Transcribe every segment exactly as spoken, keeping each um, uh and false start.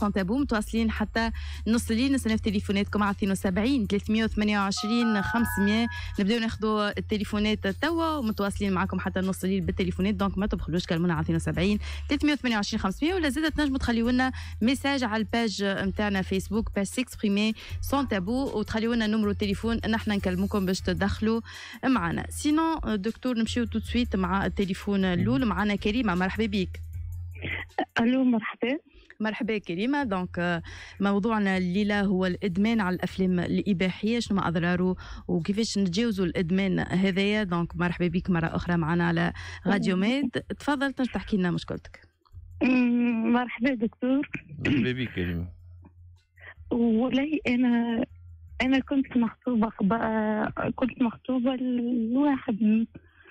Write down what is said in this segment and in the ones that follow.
سان تابو، متواصلين حتى نص الليل، نستناو في تليفوناتكم على اثنين وسبعين ثلاثمية وثمانية وعشرين خمسمية. نبداو ناخذوا التليفونات توا ومتواصلين معكم حتى نص الليل بالتليفونات، دونك ما تبخلوش كلمونا على اثنين وسبعين ثلاثمية وثمانية وعشرين خمسمية، ولا زاد تنجموا تخليوا لنا ميساج على الباج نتاعنا فيسبوك باج سيكسبريمي سان تابو، وتخليوا لنا نمرو التليفون نحن نكلموكم باش تدخلوا معنا. سينون دكتور نمشيو تو سويت مع التليفون الاول. معنا كريمه، مرحبا بك. الو مرحبا. مرحبا كريمه. دونك موضوعنا الليله هو الادمان على الافلام الاباحيه، شنو ما اضراره وكيفاش نتجاوزوا الادمان هذايا. دونك مرحبا بك مره اخرى معنا على راديو ميد. تفضل تنجم تحكي لنا مشكلتك. مرحبا دكتور. مرحبا بك كريمه. والله انا انا كنت مخطوبه كنت مخطوبه لواحد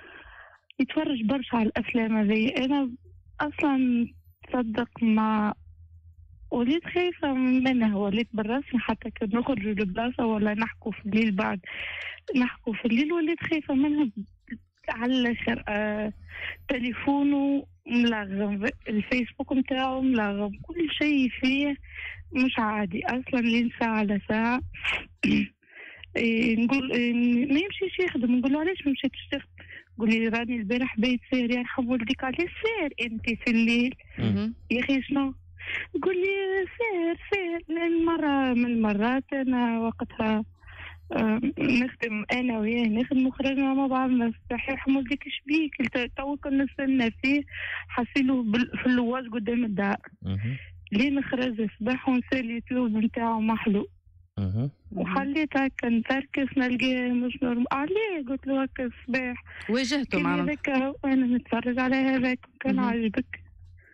يتفرج برشا على الافلام هذه. انا اصلا تصدق ما وليت خايفه منها، وليت بالرسمي حتى كي نخرجوا لبلاصه ولا نحكوا في الليل، بعد نحكوا في الليل وليت خايفه منها على الاخر. آه تليفونه ملغم، الفيسبوك نتاعو ملغم، كل شيء فيه مش عادي اصلا. لين ساعه على ساعه إيه نقول إيه ما يمشيش يخدم، نقول له علاش ما مشيتش تخدم؟ يقول لي راني البارح بيت سير. يرحم والديك علاش سير انت في الليل؟ يا اخي شنو؟ يقول لي سير سير. لان مره من المرات انا وقتها آه نخدم انا وياه، نخدم وخرجنا مع بعضنا الصباح. يرحم والديك اش بيك؟ تو كنا نستنى فيه حصيله في اللواج قدام الدار. لين خرج الصباح ونسى اليوتيوب نتاعو محلو. وحليت هكا نتركس نلقاه مش نورمال. عليه قلت له هكا الصباح واجهته معنا هذاك وانا نتفرج على هذاك كان عاجبك.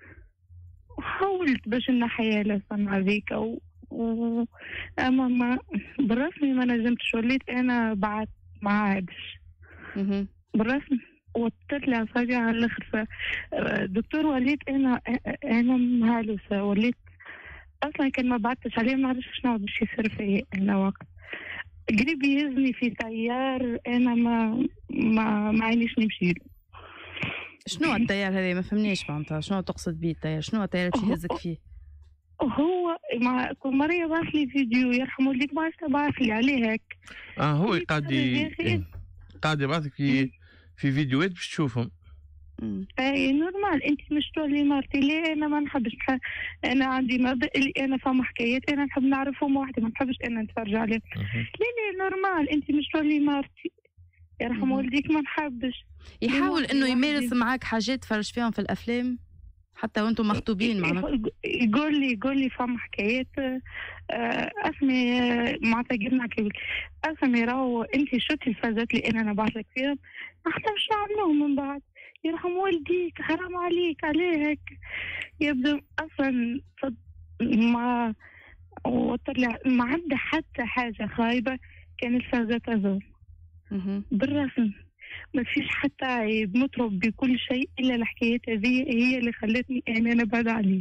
وحاولت باش نحيا لسان هذيك و... و... اما ما بالرسمي ما نجمتش. وليت انا بعد ما عادش بالرسمي، وطرت لي اعصابي على الاخر. دكتور وليت انا انا مهلوسه. وليت اصلا كان ما بعدتش عليه، ما نعرفش شنو باش يصير فيا. انا وقت قريب يهزني في تيار انا ما ما ما عينيش نمشي له. شنو التيار هذا؟ ما فهمنيش معناتها شنو تقصد به التيار؟ شنو التيار اللي يهزك فيه؟ هو مع كل مرة يبعث لي فيديو يرحم والديك ما بعث لي عليه هيك. اه هو قاعد ي... قاعد يبعثك في في فيديوهات باش تشوفهم. اي نورمال. انت مش تقولي مرتي ليه؟ انا ما نحبش. انا عندي مبدا اللي انا فما حكايات انا نحب نعرفهم وحدي، ما نحبش انا نتفرج عليهم. ليه ليه نورمال. انت مش تقولي مرتي يرحم والديك ما نحبش. يحاول انه يمارس معك حاجات تفرج فيهم في الافلام حتى وانتم مخطوبين معناتها. يقول لي يقول لي فما حكايات اسمي معناتها قلنا كيف اسمي راهو انت شفتي الفازات اللي انا نبعث لك فيهم ما حتمش نعملوهم من بعد. يرحم والديك حرام عليك عليه هيك. يبدو اصلا ما وطلع ما عنده حتى حاجه خايبه. كان الفازات هذول بالرسم ما فيش حتى عيب، مطرب بكل شيء الا الحكايات هذه هي اللي خلتني انا نبعد عليه.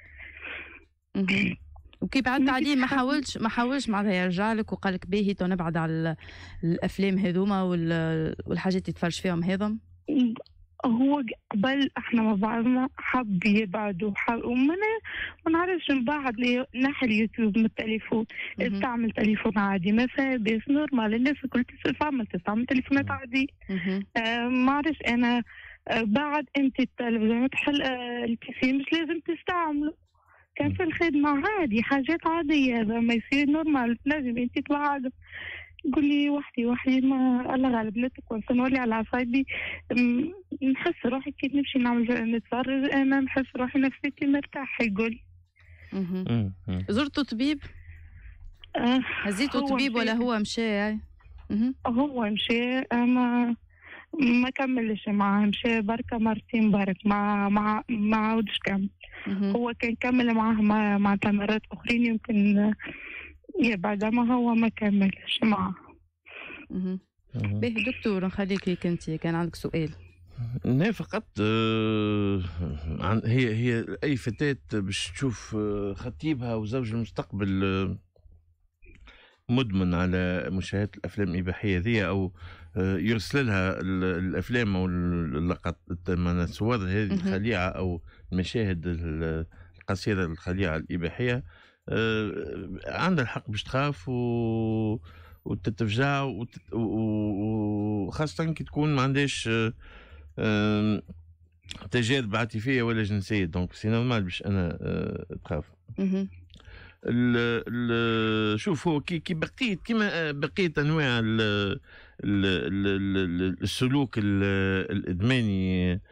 وكي بعدت عليه ما حاولش ما حاولش معناتها يرجع لك وقال لك باهي تو نبعد على الافلام هذوما والحاجات اللي تفرج فيهم هذم؟ هو قبل احنا مع بعضنا حب يبعد وحب وما نعرفش من بعد لي نحي اليوتيوب من التليفون. استعمل تليفون عادي ما فيها بس نورمال. الناس الكل تستعمل تستعمل تليفونات عادي. آه ما عرفش انا آه بعد انت التلفزيون تحل آه البيسي مش لازم تستعمله. كان في الخدمة عادي حاجات عادية. هذا ما يصير نورمال لازم انت تبعد. يقول لي وحدي وحدي ما الله غالب لا تكون سنولي على عصايبي. نحس روحي كي نمشي نعمل نتفرج انا نحس روحي نفسيتي مرتاحه. يقول زرتوا طبيب؟ آه هزيتوا طبيب ولا هو مشى؟ هو مشى اما ما كملش معاه. مشى بركة مرتين برك ما ما ما عاودش كمل. هو كان كمل معاه مع مع تمرات اخرين يمكن يبعد ما هو ما كملش معه. باهي دكتور نخليك هيك انت كان عندك سؤال. لا فقط آه هي هي اي فتاة باش تشوف خطيبها وزوج المستقبل آه مدمن على مشاهدة الافلام الاباحية ذي او آه يرسل لها الافلام او اللقطات الصور هذه الخليعة او المشاهد القصيرة الخليعة الإباحية آه، عندها الحق باش تخاف و... وتتفجع وتت... وخاصة كي تكون ما عندهاش آه، آه، تجارب عاطفية ولا جنسية، دونك سي نورمال باش أنا آه، تخاف. مهم. ال ال شوف هو كي كي بقيت كيما بقيت انواع ال ال ال ال السلوك ال الادماني آه،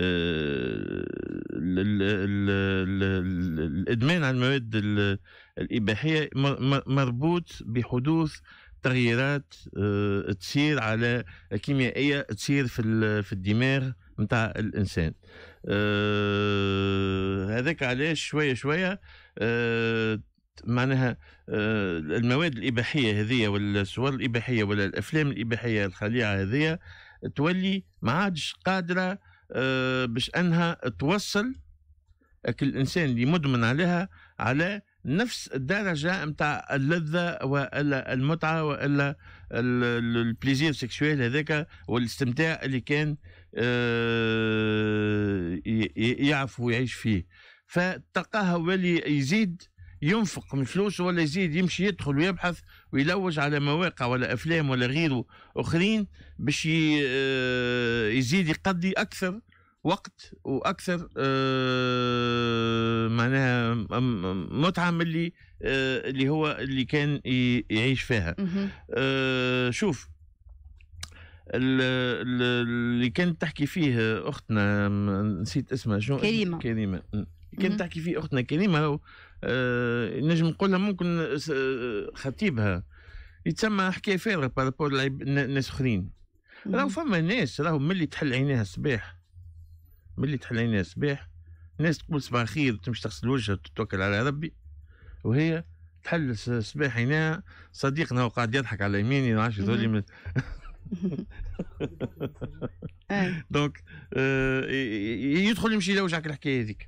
ال ال ال ال الادمان على المواد ال- الاباحيه م- م- مربوط بحدوث تغييرات آه، تصير على كيميائيه تصير في ال- في الدماغ نتاع الانسان. آه، هذاك علاش شويه شويه آه، معناها آه، المواد الإباحية هذه ولا الصور الإباحية ولا الأفلام الإباحية الخليعة هذه تولي ما عادش قادرة آه، باش أنها توصل الإنسان اللي مدمن عليها على نفس الدرجة متاع اللذة ولا المتعة ولا البليزير سيكسويل هذاك والاستمتاع اللي كان آه، ي- ي- يعرف ويعيش فيه. فتلقاها ولي يزيد ينفق من فلوسه ولا يزيد يمشي يدخل ويبحث ويلوج على مواقع ولا افلام ولا غيره اخرين باش ي- آه، يزيد يقضي اكثر وقت واكثر آه، معناها م- م- متعه من اللي آه، اللي هو اللي كان ي- يعيش فيها. مهم. آه، شوف ال- ال- اللي كانت تحكي فيه اختنا م- نسيت اسمها شنو اسمها؟ كريمة. كريمه م. مهم. كانت تحكي فيه اختنا كريمه آه، نجم نقولها ممكن س- آه، خطيبها يتسمى حكايه فارغه بارابور ناس اخرين. راهو مهم. فما ناس راهو ملي تحل عينيها الصباح ملي تحل عينيها الصباح ناس تقول صباح الخير وتمشي تغسل وجهها وتتوكل على ربي، وهي تحل س- صباح عينيها صديقنا هو قاعد يضحك على يميني ما عادش يقول لي من- أي. دونك آه، ي- ي- يدخل يمشي يلوج على الحكايه هذيك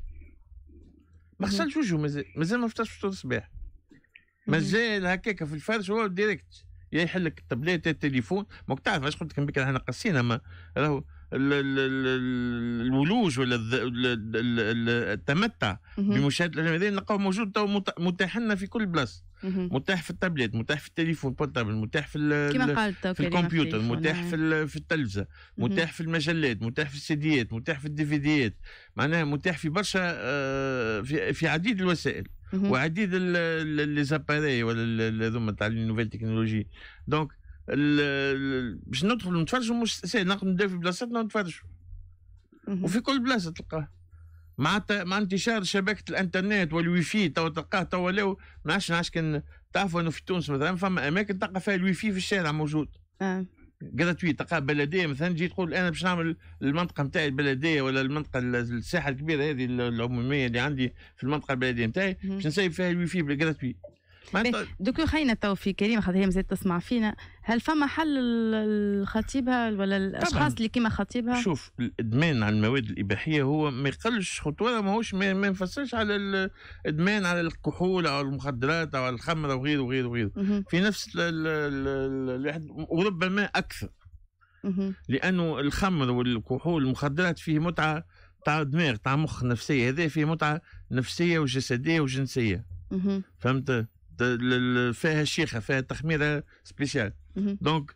ما مهم. غسلش وجهه مازال مازال ما فطرش فطور الصباح مهم. مازال هكاك في الفرش هو ديريكت يا يحل لك التابليت التليفون. ماك تعرف علاش قلت لك بكره احنا قاسينا ما راهو ال- ال- ال- الولوج ولا الذ- ال- ال- ال- التمتع مهم. بمشاهده الافلام هذه نلقاوه موجود تو مت- متاح لنا في كل بلاصه، مهم. متاح في التابلت متاح في التليفون بورتابل متاح في ال- كما ال- قالت تو في كريمة الكمبيوتر التليفون. متاح أي. في ال- في التلفزه مهم. متاح في المجلات متاح في السيديات متاح في الديفيديات معناها متاح في برشا آه، في في عديد الوسائل مهم. وعديد لي زاباري ولا ال- هذوما تاع النوفيل تكنولوجي. دونك ال- ال- باش ندخلوا نتفرجوا مش سهل نقدر ندير في بلاصتنا ونتفرجوا مهم. وفي كل بلاصه تلقاه مع ت- مع انتشار شبكه الانترنت والوي في تو تلقاه تو ولاو ما عادش نعرفش كان تعرفوا انه في تونس مثلا فما اماكن تلقى فيها الوي في في الشارع موجود آه. جراتوي، تلقى بلديه مثلا تجي تقول انا باش نعمل المنطقه نتاعي البلديه ولا المنطقه الساحه الكبيره هذه العموميه اللي عندي في المنطقه البلديه نتاعي مهم. باش نسيب فيها الوي في بالجراتوي. معناتها دوكو خلينا تو في كريمه خاطر هي مازالت تسمع فينا. هل فما حل ل- لخطيبها ولا الاشخاص اللي كيما خطيبها؟ شوف الادمان على المواد الاباحيه هو ما يقلش خطوره ماهوش ما ما نفسرش على الادمان على الكحول او المخدرات او الخمره وغيره وغيره وغيره مهم. في نفس ال- ال- ال- الواحد وربما اكثر، مهم. لانه الخمر والكحول والمخدرات فيه متعه تاع دماغ تاع مخ نفسيه، هذا فيه متعه نفسيه وجسديه وجنسيه. مهم. فهمت؟ ت- ال- ال- فيها شيخه فيها تخميره سبيسيال. مهم. دونك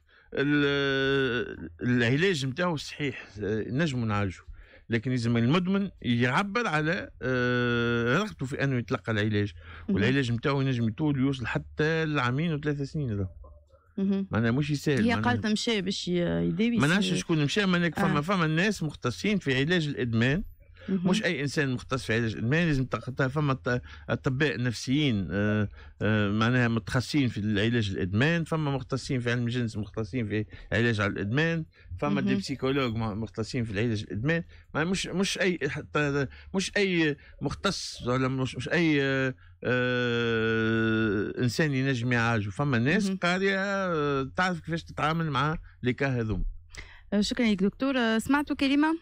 ال- العلاج نتاعو صحيح آه، نجموا نعالجوا، لكن لازم المدمن يعبر على آه، رغبته في انه يتلقى العلاج، مهم. والعلاج نتاعو ينجم يطول ويوصل حتى لعامين وثلاث سنين. له مهم. معناها مش يسهل. هي معناها- قالت مشى باش ي- يداوي. ما نعرفش شكون مشى، ما نك- فما آه. فما الناس مختصين في علاج الادمان. مهم. مش اي انسان مختص في علاج الادمان، لازم تلقى فما ط- اطباء نفسيين آه، آه، معناها متخصصين في العلاج الادمان، فما مختصين في علم الجنس مختصين في علاج على الادمان، فما دي مهم. بسيكولوج مختصين في العلاج الادمان. ما مش مش اي حتى مش اي مختص ولا مش مش اي آه، آه، انسان ينجم يعالجه. فما ناس مهم. قاريه آه، تعرف كيفاش تتعامل مع لي كا هذوم. آه، شكرا لك دكتور. آه، سمعتوا كريمه؟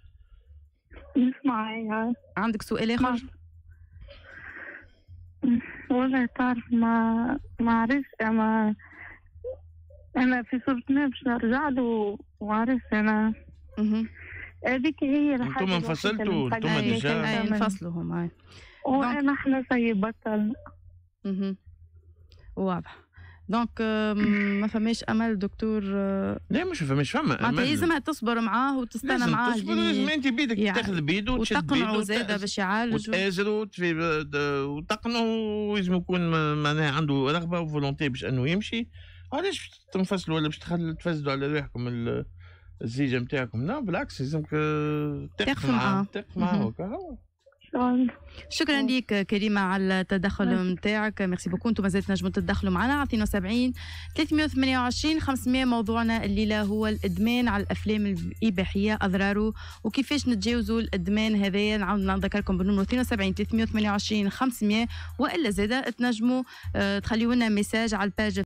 نسمع يا عندك سؤال اخر؟ والله تعرف ما ما عرفش انا انا في صورة ما باش نرجع له وما عرفش انا مهم. هذيك هي الحاجة انتم الوحيدة انفصلتوا؟ اللي انتم مخليني ديجا؟ اي كمان. انفصلوا هما. وانا احنا زي بطلنا. اها واضح. دونك ما فماش امل دكتور؟ لا مش فماش فما معناتها لازمها تصبر معاه وتستنى معاه. لازم تصبر، لازم انت بيدك يعني تاخذ بيده وتشد بيده وتقنعه زاده باش يعالج وتآزر وتقنعه، ولازم يكون معناها عنده رغبه وفولونتي باش انه يمشي. علاش تنفصلوا ولا باش تفسدوا على رواحكم الزيجه نتاعكم؟ لا بالعكس لازمك تقف معاه تقف معاه. شكرا لك كريمه على التدخل نتاعك، ميرسي بوكو. انتم مازالت نجموا تدخلوا معنا على اثنين وسبعين ثلاثمئة وثمانية وعشرين خمسمئة. موضوعنا الليله هو الادمان على الافلام الاباحيه، اضراره وكيفاش نتجاوزوا الادمان هذايا. نعاود نذكركم بالنمر اثنين وسبعين ثلاثمئة وثمانية وعشرين خمسمئة، والا زاده تنجموا تخليوا لنا ميساج على الباج